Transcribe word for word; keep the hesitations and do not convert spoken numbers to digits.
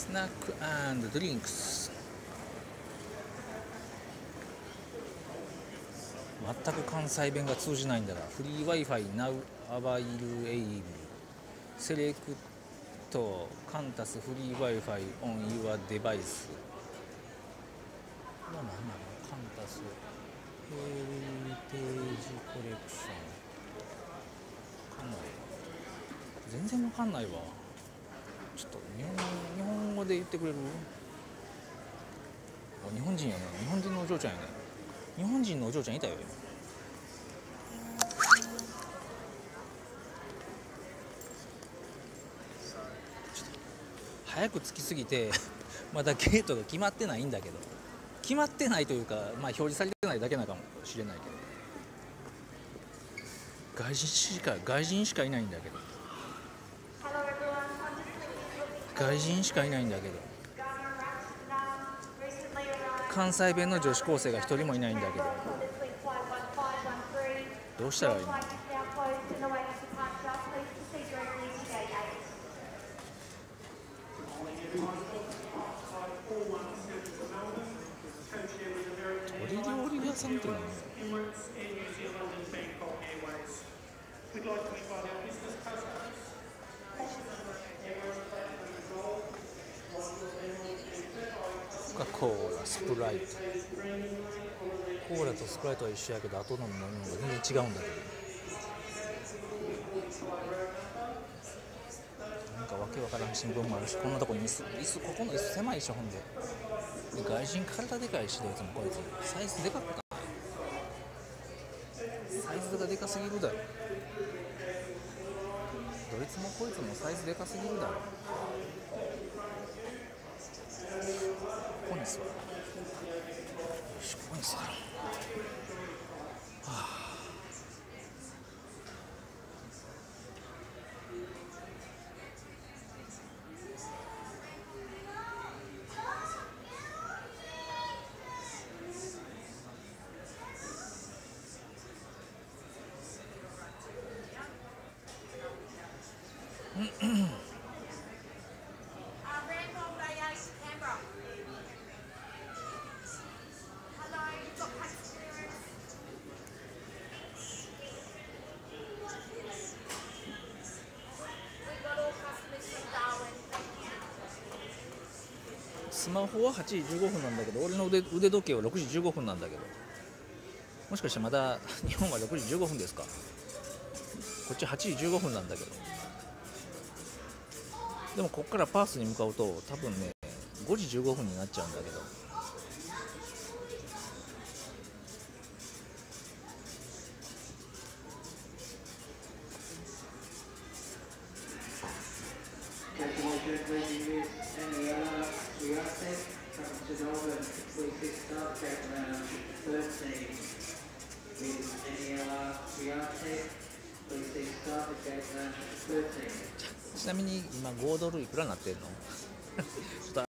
スナック&ドリンクス。全く関西弁が通じないんだが、フリー Wi-Fi now available セレクトカンタスフリー Wi-Fi on your device。これは何なの？カンタスヘリテージコレクション。わかんない。全然わかんないわ。ちょっと日本、日本語で言ってくれる？日本人やね。日本人のお嬢ちゃんやね。日本人のお嬢ちゃんいたよ。早く着きすぎてまだゲートが決まってないんだけど、決まってないというか、まあ、表示されてないだけなのかもしれないけど、外人しか外人しかいないんだけど外人しかいないんだけど関西弁の女子高生が一人もいないんだけど、どうしたらいいの？鶏料理屋さんって何？コカ・コーラ、スプライト。コーラとスプライトは一緒やけど、後の飲み物が全然違うんだけど、なんかわけわからん新聞もあるし、こんなとこに椅子、椅子ここの椅子狭いし、ほんで外人体でかいし、どいつもこいつサイズでかくない？サイズがでかすぎるだろ。どいつもこいつもサイズでかすぎるだろ。ここに座る。よし、ここに座ろう。はあスマホははちじじゅうごふんなんだけど、俺の 腕, 腕時計はろくじじゅうごふんなんだけど、もしかしてまだ日本はろくじじゅうごふんですか？こっちはちじじゅうごふんなんだけど、でもこっからパースに向かうと多分ねごじじゅうごふんになっちゃうんだけど、ちなみに今ごドルいくらなってんの？ちょっと